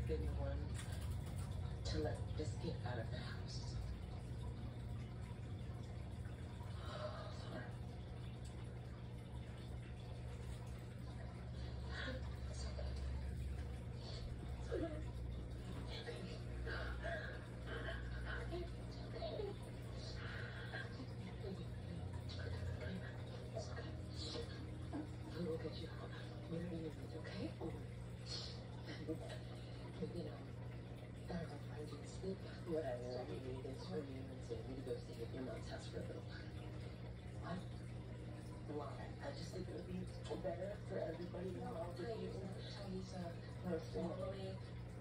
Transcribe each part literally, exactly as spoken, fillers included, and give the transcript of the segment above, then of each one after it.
been the one to let this get out of the house. What I really need is for you and Sammy to go stay at your mom's house for a little while. What? Why? I just think it would be better for everybody involved if you and Teresa were formally.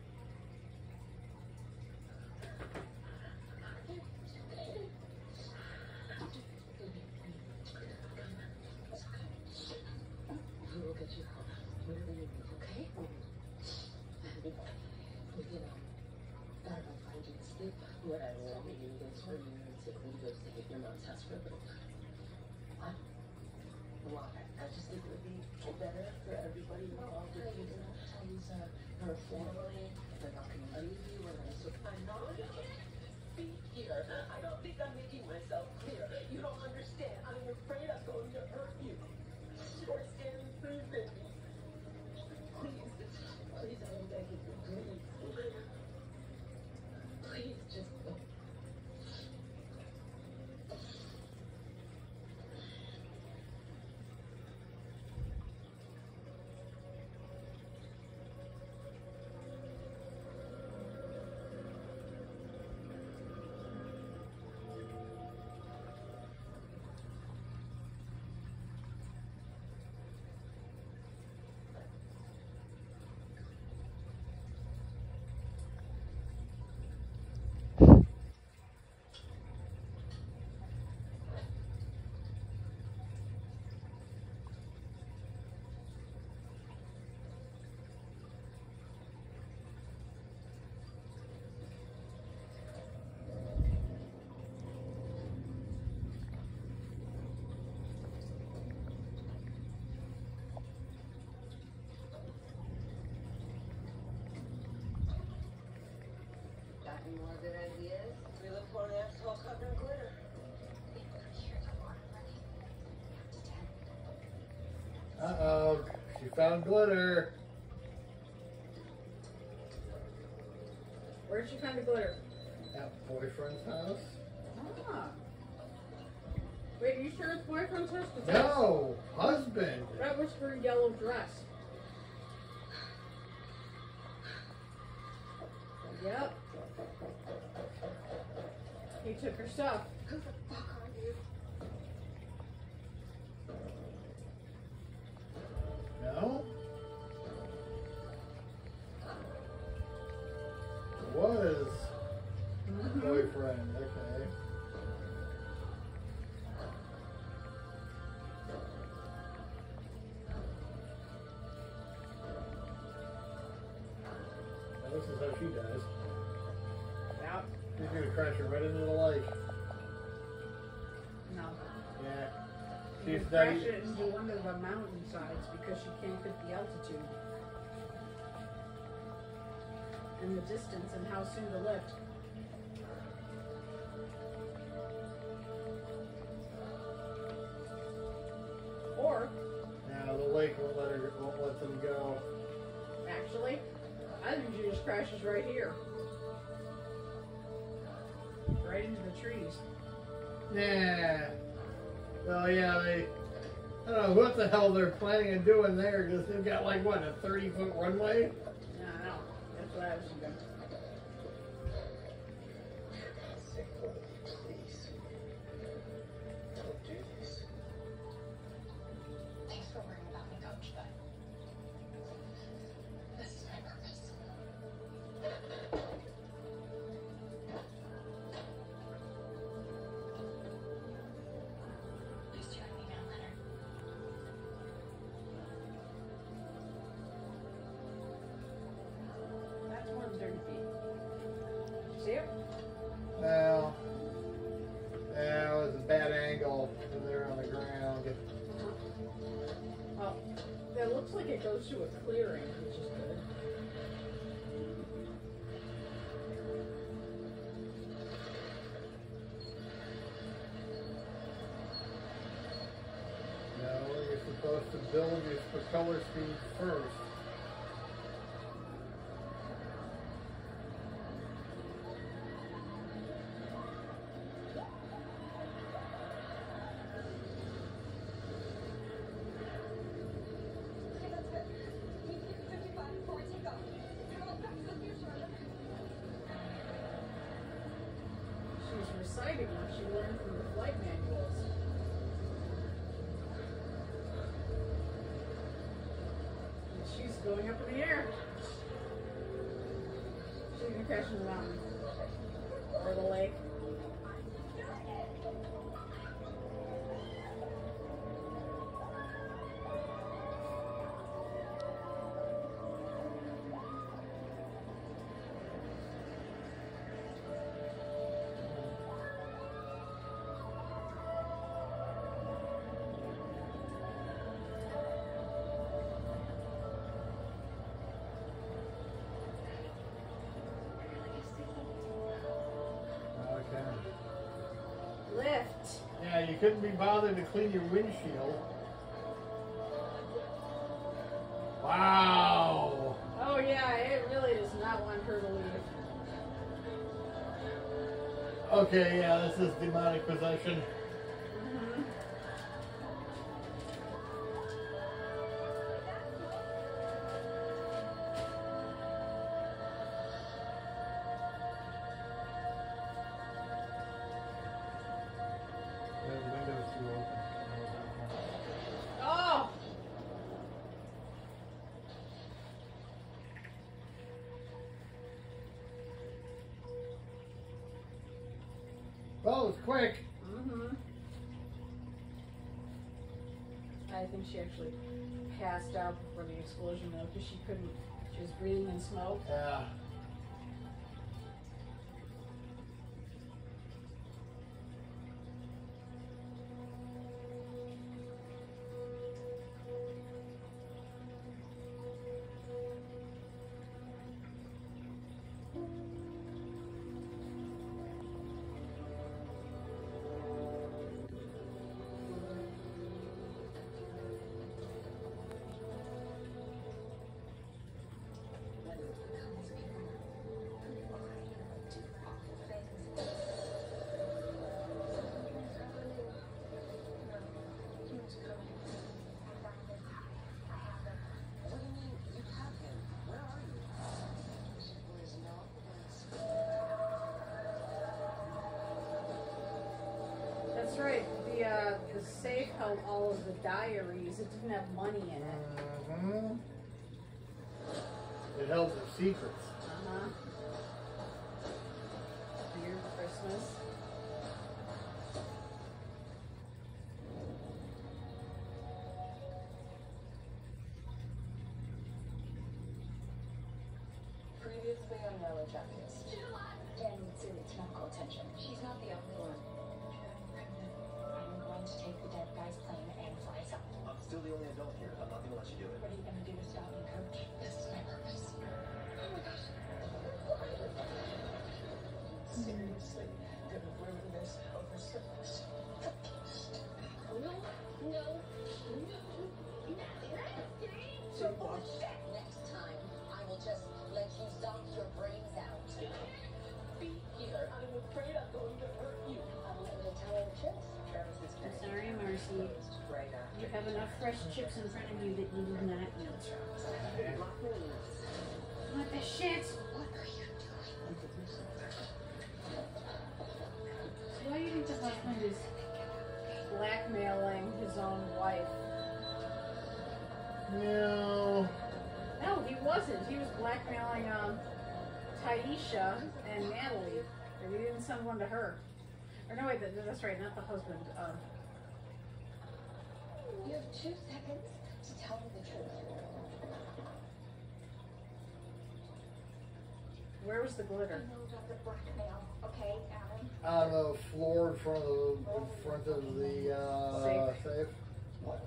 We will get you home. Whatever you need, okay? And, you know, I will find you to sleep. What I really need is for you and Tiffany to go stay at your mom's house for a little while. What? Why? I just think it would be better for everybody involved if you and Teresa were formally. They're not going to leave you when I'm so. I'm not going to be here. I don't think I'm making myself clear. You don't understand. I'm afraid I'm going to hurt you. You're scared of food, baby. Please, please, I'm begging you, please. Please just go. Any more good ideas? We look for an asshole covered in glitter. Uh-oh, she found glitter. Where'd she find the glitter? At boyfriend's house. Ah. Wait, are you sure it's boyfriend's house? No, husband. That was her yellow dress. Yep. He took her stuff. Who the fuck are you? No? It was Mm-hmm. boyfriend, okay. Now this is how she dies. Yep. She's gonna crash her right into the lake. No. Yeah. You She's crash not- it into one of the mountainsides because she can't fit the altitude. And the distance and how soon to lift. Or, Now the lake won't let her won't let them go. actually, I think she just crashes right here. Right into the trees. Yeah. Well, yeah, they. I don't know what the hell they're planning on doing there because they've got like what, a thirty foot runway. Yeah, I know. That's what I was thinking. Please. Don't do this. Thanks for worrying about me, Coach, but this is my purpose. Please join me now, Leonard. That's more than thirty feet. See it? Well, yeah, it was a bad angle when they're on the ground. Oh, it looks like it goes to a clearing, which is good. supposed to build his propeller speed first. She's reciting what she learned from the flight manuals. And she's going up in the air. She's gonna crash in the mountain. Or the lake. Okay. Lift. Yeah, you couldn't be bothered to clean your windshield. Wow. Oh yeah, it really does not want her to leave. Okay, yeah, this is demonic possession. Mm-hmm. The window's too open. Oh! Well, it was quick. Mm-hmm. I think she actually passed out before the explosion though, because she couldn't, she was breathing in smoke. Yeah. That's right. The uh, the safe held all of the diaries. It didn't have money in it. Mm-hmm. It held the secrets. Uh-huh. Weird Christmas. Previously on Yellow Jackets. Dan needs serious medical attention. She's not the only one. I'm going to take the dead guy's plane and fly south. I'm still the only adult here. I'm not gonna let you do it. What are you going to do to stop me, Coach? This is my purpose. Oh my gosh. Seriously, gonna ruin this over service. No, no, no, So you watch. Next time, I will just let you zonk your brains out. Be here. I'm afraid I'm going to hurt you. I'm going to tell her the truth. Travis is I'm sorry, Marcy. right after. You have enough fresh chips in front of you that you did not eat. What the shit? What are you doing? So why do you think the husband is blackmailing his own wife? No. No, he wasn't. He was blackmailing um, Taisha and Natalie. And he didn't send one to her. Or no, wait, that, that's right, not the husband. Um, You have two seconds to tell me the truth. where was the glitter? I know about the blackmail, okay, Adam? On the floor in front of the, in front of the uh, Safe. safe. What?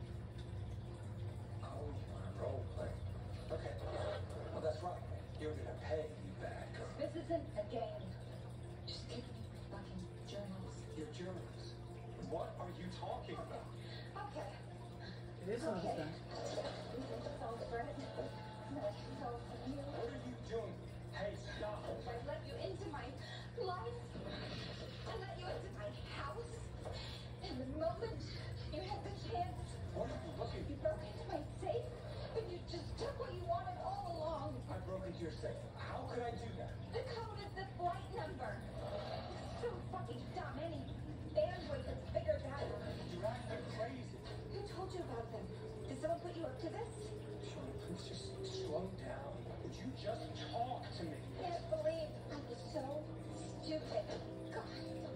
Oh, you want to role play? Okay. Well, that's right. You're gonna pay me back. This isn't a game. Just give me my fucking journals. Your journals. What are you talking about? Okay. It this one was done. It's all Fred. It's all for you. What are you doing? Hey, stop. I let you into my life. I let you into my house. And the moment you had the chance, What are you looking you broke into my safe, and you just took what you wanted all along. I broke into your safe. How could I do that? The code is the flight number. It's so fucking dumb. Any bandwidth has figured that out. You're acting crazy. Who told you about them? Did someone put you up to this? Shirley, please just slow down. Would you just talk to me? Can't believe I was so stupid. God.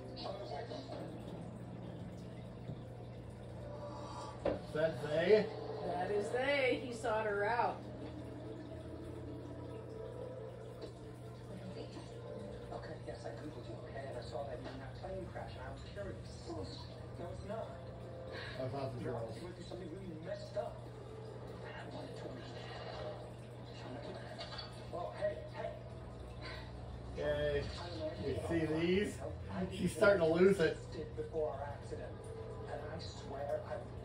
Is that they? That is they. He sought her out. Okay, yes, I googled you, okay, and I saw that you're in that plane crash, and I was curious. No, it's not. I thought the You're girls. you went through something really messed up. And I wanted to understand. Oh, hey, hey. Okay. I don't know You anything see about these? myself. I She's starting to lose it. did before our accident, and I swear I